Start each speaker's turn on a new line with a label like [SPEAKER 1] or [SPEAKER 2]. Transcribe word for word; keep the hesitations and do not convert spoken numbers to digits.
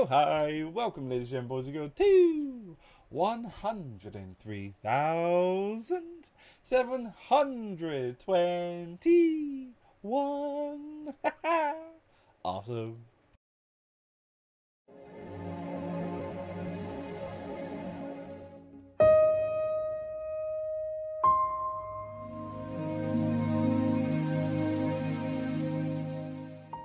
[SPEAKER 1] Oh hi, welcome ladies and boys and girls to one hundred three thousand seven hundred twenty-one. Awesome.